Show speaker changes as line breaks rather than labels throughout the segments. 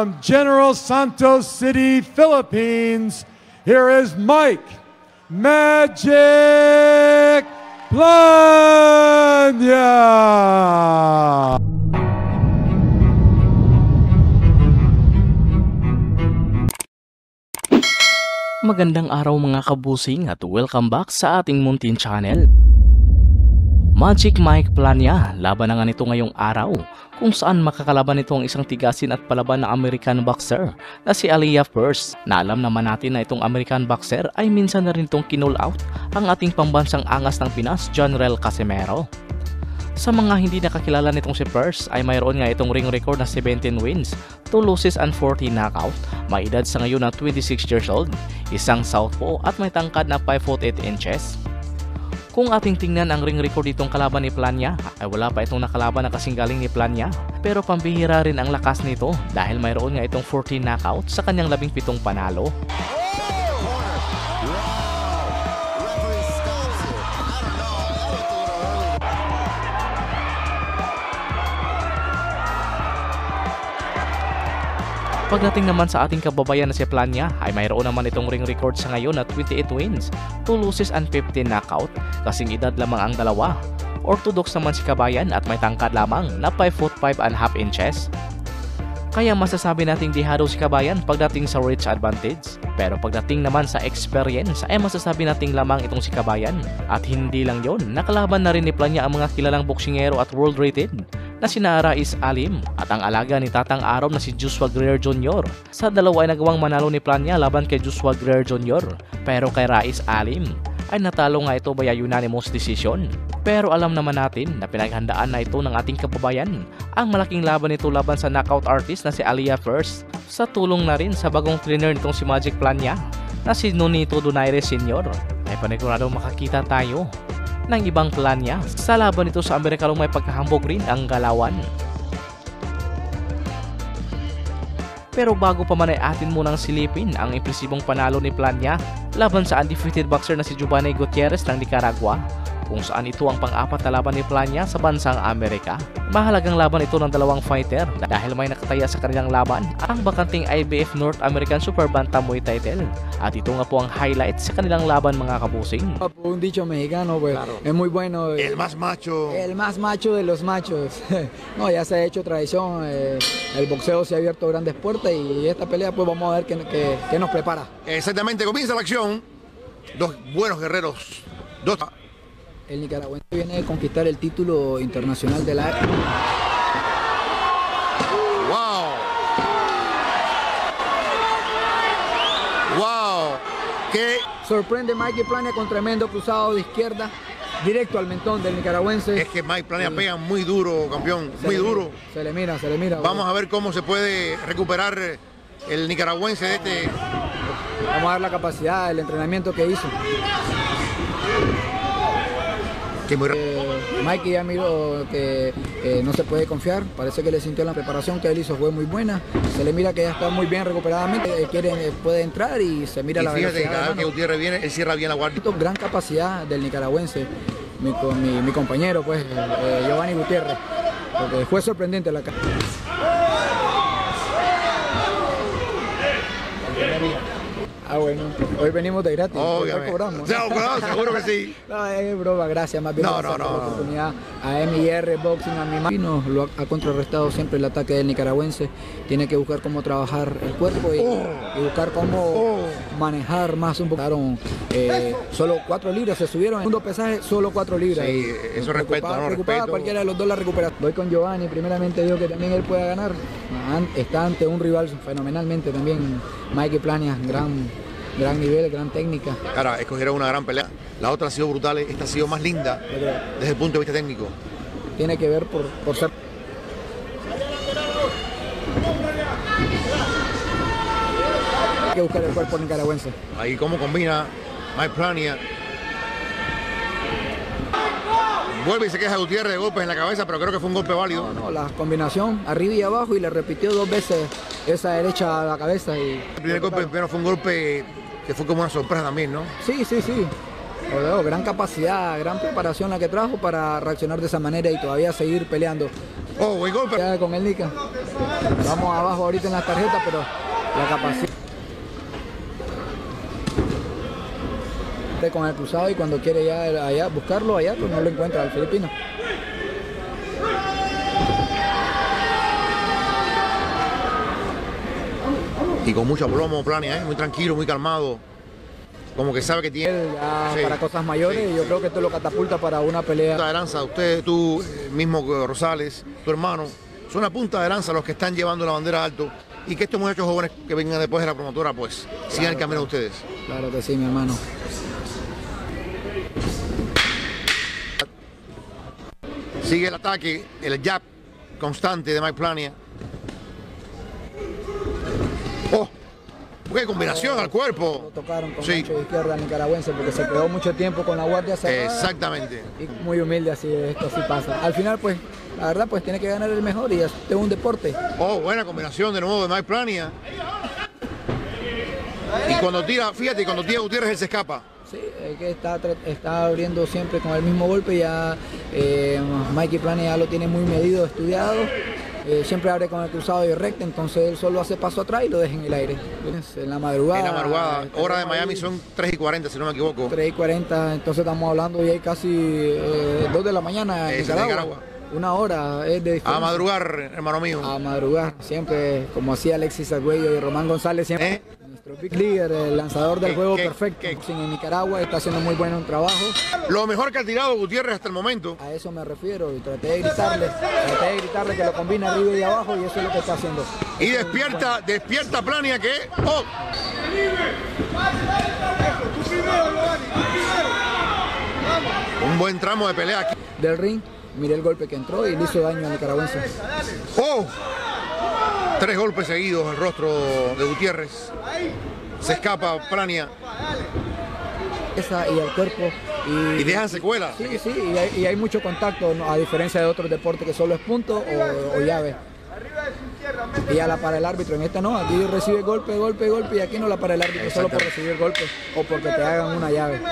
from General Santos City, Philippines, here is Mike Magic Plania!
Magandang araw mga kabusing at welcome back sa ating Muntin Channel. Magic Mike Plania, laban na nga nito ngayong araw kung saan makakalaban nito ang isang tigasin at palaban na American boxer na si Aliyah First, na alam naman natin na itong American boxer ay minsan na rin itong kinull out ang ating pambansang angas ng Pinas, John Rel Casimero. Sa mga hindi nakakilala nitong si First ay mayroon nga itong ring record na 17 wins, 2 losses and 40 knockout. May edad sa ngayon na 26 years old, isang southpaw at may tangkad na 5 foot 8 inches. Kung ating tingnan ang ring record ditong kalaban ni Plania, ay wala pa itong nakalaban na kasing galing ni Plania. Pero pambihira rin ang lakas nito dahil mayroon nga itong 14 knockout sa kanyang 17 panalo. Pagdating naman sa ating kababayan na si Plania ay mayroon naman itong ring record sa ngayon na 28 wins, 2 losses and 15 knockout, kasing edad lamang ang dalawa. Orthodox naman si kabayan at may tangkad lamang na 5 foot 5 and half inches. Kaya masasabi nating dihado si kabayan pagdating sa reach advantage. Pero pagdating naman sa experience ay masasabi nating lamang itong si kabayan. At hindi lang yon, nakalaban na rin ni Plania ang mga kilalang boksingero at world rated na sina Rais Alim at ang alaga ni Tatang Arom na si Joshua Greer Jr. Sa dalawa ay nagawang manalo ni Plania laban kay Joshua Greer Jr. Pero kay Rais Alim ay natalo nga ito via unanimous decision. Pero alam naman natin na pinaghandaan na ito ng ating kababayan ang malaking laban nito laban sa knockout artist na si Aliyah First, sa tulong na rin sa bagong trainer nitong si Magic Plania na si Nonito Donaire Sr. Ay paniguradong makakita tayo ng ibang Plania sa laban nito sa Amerikanong may pagkahambog rin ang galawan. Pero bago pa man ay atin munang silipin ang impresibong panalo ni Plania laban sa undefeated boxer na si Giovanni Gutierrez ng Nicaragua, kung saan ito ang pang-apat na laban ni Plania sa bansang Amerika. Mahalagang laban ito ng dalawang fighter dahil may nakataya sa kanilang laban ang bakanting IBF North American Super Bantamweight title. At ito nga po ang highlight sa kanilang laban mga kabusing.
Un dicho mexicano, pues, claro. Es muy bueno.
El más macho.
El más macho de los machos. No, ya se ha hecho tradición. El boxeo se ha abierto grandes puertas y esta pelea pues vamos a ver qué nos prepara.
Exactamente, comienza la acción. Dos buenos guerreros.
El nicaragüense viene de conquistar el título internacional de la...
¡Wow! ¡Wow! ¿Qué?
Sorprende Mike Plania con tremendo cruzado de izquierda, directo al mentón del nicaragüense.
Es que Mike Plania pega muy duro, campeón, muy duro.
Se le mira.
Vamos a ver cómo se puede recuperar el nicaragüense de este...
Vamos a ver la capacidad, el entrenamiento que hizo. Mikey ya miró que no se puede confiar, parece que le sintió la preparación que él hizo fue muy buena, se le mira que ya está muy bien recuperadamente, puede entrar y se mira la velocidad.
Cada vez que Gutiérrez viene, él cierra bien la guardia.
Gran capacidad del nicaragüense, mi compañero pues, Giovanni Gutiérrez, porque fue sorprendente la cara. Ah, bueno, hoy venimos de gratis.
Obviamente.
Cobramos.
No, seguro que sí.
No, es broma, gracias. Más bien
No.
la oportunidad a MIR Boxing, a mi mano. Lo ha contrarrestado siempre el ataque del nicaragüense. Tiene que buscar cómo trabajar el cuerpo y buscar cómo manejar más un poco. Solo 4 libras se subieron. En el segundo pesaje, solo 4 libras.
Sí, eso respeto, respeto.
Cualquiera de los dos la recupera. Voy con Giovanni, primeramente digo que también él pueda ganar. Está ante un rival fenomenalmente también. Mike Plania, gran nivel, gran técnica.
Cara, escogieron una gran pelea. La otra ha sido brutal, esta ha sido más linda desde el punto de vista técnico.
Tiene que ver por ser... Hay que buscar el cuerpo nicaragüense.
Ahí cómo combina Mike Plania. Vuelve y se queja Gutiérrez de golpes en la cabeza, pero creo que fue un golpe válido.
No, la combinación arriba y abajo y le repitió 2 veces esa derecha a la cabeza. Y
el primer golpe primero fue un golpe que fue como una sorpresa también, ¿no?
Sí. Rodeo, gran capacidad, gran preparación la que trajo para reaccionar de esa manera y todavía seguir peleando.
Oh, buen golpe.
Ya con el Nika. Vamos abajo ahorita en las tarjetas, pero la capacidad. Con el cruzado y cuando quiere ya allá buscarlo allá, pues no lo encuentra al filipino.
Y con mucho plomo, Plania, muy tranquilo, muy calmado. Como que sabe que tiene.
Él ya
Sí,
para cosas mayores,
sí,
yo
sí.
creo que esto lo catapulta para una pelea.
Punta de lanza, usted, tú mismo, Rosales, tu hermano, son una punta de lanza los que están llevando la bandera alto y que estos muchachos jóvenes que vengan después de la promotora, pues, sigan el camino de ustedes.
Claro que sí, mi hermano.
Sigue el ataque, el jab constante de Mike Plania. ¡Oh! ¡Qué combinación al
Lo
cuerpo!
tocaron con
Sí.
gancho de izquierda nicaragüense porque se quedó mucho tiempo con la guardia cerrada.
Exactamente.
Y muy humilde, así esto así pasa. Al final, pues, la verdad, pues tiene que ganar el mejor y este es un deporte.
Oh, buena combinación de nuevo de Mike Plania. Y cuando tira, fíjate, cuando tira Gutiérrez él se escapa.
Sí, es que está abriendo siempre con el mismo golpe, ya Mikey Plania ya lo tiene muy medido, estudiado. Siempre abre con el cruzado y recto, entonces él solo hace paso atrás y lo deja en el aire. En la madrugada.
En la madrugada, hora de Miami son 3:40, si no me equivoco.
3:40, entonces estamos hablando ya hay casi 2 de la mañana en
Eso,
Nicaragua.
Nicaragua.
Una hora es de diferencia.
A madrugar, hermano mío.
A madrugar, siempre, como hacía Alexis Arguello y Román González, siempre. Nuestro big leader, el lanzador del juego perfecto. En Nicaragua está haciendo muy buen trabajo.
Lo mejor que ha tirado Gutiérrez hasta el momento.
A eso me refiero y traté de gritarle que lo combine arriba y abajo y eso es lo que está haciendo.
Y despierta Plania que... ¡Oh! Un buen tramo de pelea aquí.
Del ring, miré el golpe que entró y le hizo daño al nicaragüense.
¡Oh! 3 golpes seguidos al rostro de Gutiérrez. Se escapa Plania.
Esa y al cuerpo.
Y dejan secuelas.
Sí, sí, y hay mucho contacto, ¿no? A diferencia de otros deportes que solo es punto o llave. Y ya la para el árbitro, en esta no, aquí recibe golpe y aquí no la para el árbitro solo por recibir golpe o porque te hagan una llave.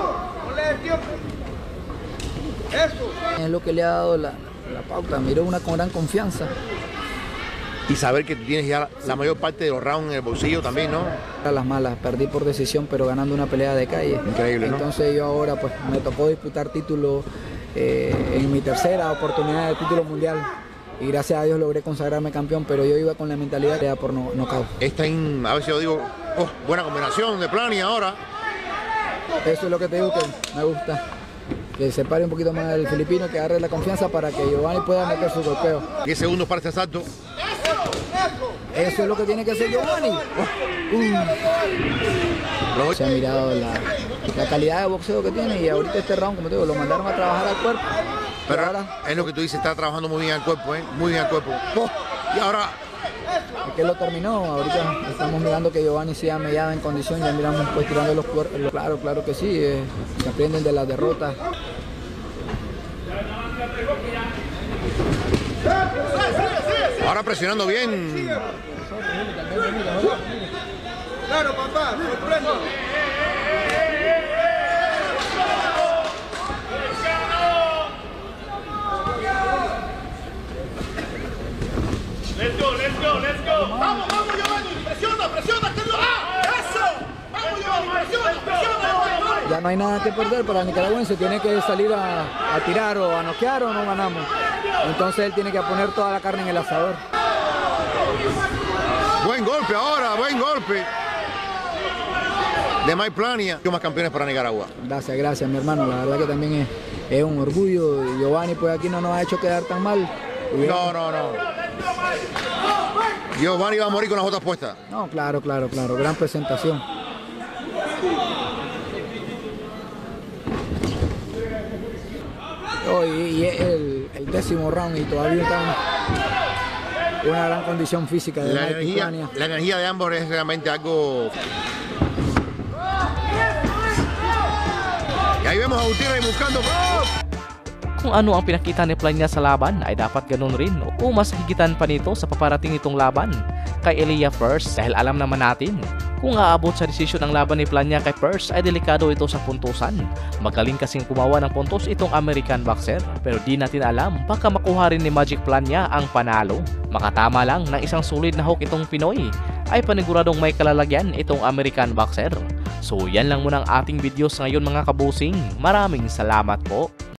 Es lo que le ha dado la pauta, miró una con gran confianza.
Y saber que tú tienes ya la mayor parte de los rounds en el bolsillo también, ¿no?
A las malas, perdí por decisión, pero ganando una pelea de calle.
Increíble, ¿no?
Entonces yo ahora pues me tocó disputar título en mi tercera oportunidad de título mundial. Y gracias a Dios logré consagrarme campeón, pero yo iba con la mentalidad de por nocaut.
A veces yo digo, oh, buena combinación de Plania ahora.
Eso es lo que te digo que me gusta. Que se pare un poquito más el filipino, que agarre la confianza para que Giovanni pueda meter su golpeo.
10 segundos para este asalto.
Eso es lo que tiene que hacer Giovanni. Se ha mirado la calidad de boxeo que tiene y ahorita este round, como te digo, lo mandaron a trabajar al cuerpo.
Pero
ahora
es lo que tú dices, está trabajando muy bien al cuerpo, ¿eh? Muy bien al cuerpo. Oh, y ahora...
es que lo terminó, ahorita estamos mirando que Giovanni sea mellado en condición, ya miramos pues tirando los cuerpos. Claro que sí, se aprenden de las derrotas.
Ahora presionando bien.
Claro, papá, sorprendo. Let's go. Vamos, Giovanni, presiona, que eso. Vamos, Giovanni, presiona.
Ya no hay nada que perder para el nicaragüense, tiene que salir a tirar o a noquear o no ganamos. Entonces él tiene que poner toda la carne en el asador.
Buen golpe ahora, buen golpe. De Mike Plania. Más campeones para Nicaragua.
Gracias mi hermano, la verdad que también es un orgullo. Giovanni pues aquí no nos ha hecho quedar tan mal.
No. Giovanni va a morir con las botas puestas.
No, claro, gran presentación. Y el 10º round y todavía está una gran condición física de
La energía de ambos es realmente algo... Y ahí vemos a Gutiérrez buscando...
Kung ano ang pinakita ni Plania sa laban ay dapat ganun rin o mas higitan pa nito sa paparating itong laban kay Elia First dahil alam naman natin Kung aabot sa desisyon ang laban ni Plania kay Pearce ay delikado ito sa puntusan. Magaling kasing kumawa ng puntos itong American boxer, pero di natin alam baka makuha rin ni Magic Plania ang panalo. Makatama lang ng isang solid na hook itong Pinoy ay paniguradong may kalalagyan itong American boxer. So yan lang muna ang ating videos ngayon mga kabusing. Maraming salamat po.